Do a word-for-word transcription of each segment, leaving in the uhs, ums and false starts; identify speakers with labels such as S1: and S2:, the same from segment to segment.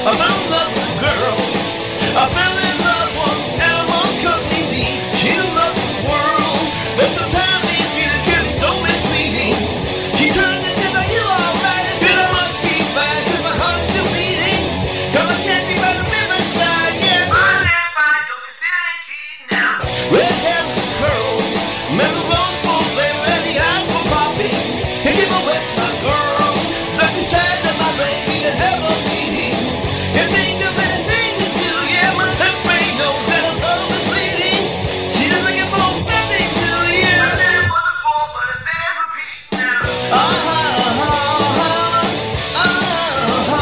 S1: I fell in love with a girl. I fell in love one animal company. She loved the world, but sometimes these feelings can be so misleading. She turned and said, "Are you alright?" I said, "I must be fine, 'cause my heart's still beating. 'Cause I can't be by the riverside, yeah."
S2: Well, if I don't consider cheating now.
S1: Red hair with curls, metal bones full flavor, and the eyes were popping. Can't give away my girl. But she said that my brain needed heavy beating. Can't think of anything to do, yeah. My left brain knows that her love is bleeding. She doesn't give more nothing to you.
S2: I said it was a fool, but it bears repeating now.
S1: Ah, ah, ah, ah, ah,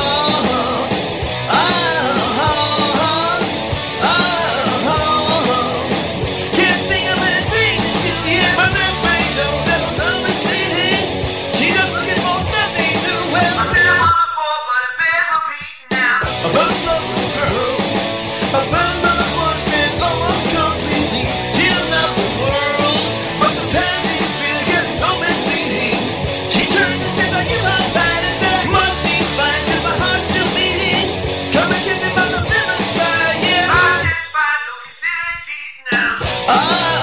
S1: ah, ah, ah. Can't think of anything to do, yeah. My left brain knows that her love is bleeding. She just looking for nothing to well.
S2: I said it was a fool, but it bears repeating now.
S1: I fell in love with a girl. I fell in love with one man almost completely. She loved the world, but sometimes these feelings get so misleading. She turned and said, "Are you outside?" I said, "I must be fine, 'cause my heart's still beating. Come and get me by the riverside, yeah."
S2: Well, if I don't consider cheating now.
S1: Ah.